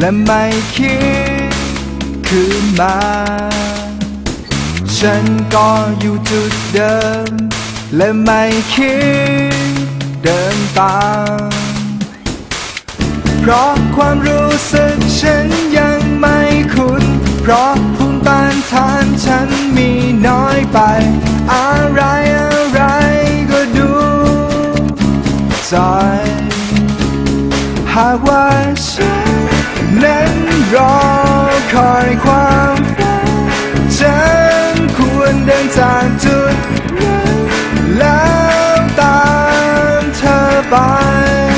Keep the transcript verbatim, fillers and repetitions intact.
และไม่คิดคืนมาฉันก็อยู่จุดเดิมและไม่คิดเดินตามเพราะความรู้สึกฉันยังไม่คุ้นเพราะภูมิต้านทานฉันมีน้อยไปอะไรอะไรก็ดูใจหากว่าฉันนั้นรอคอยความฝันฉันควรเดินจากจุดนั้นแล้วตามเธอไป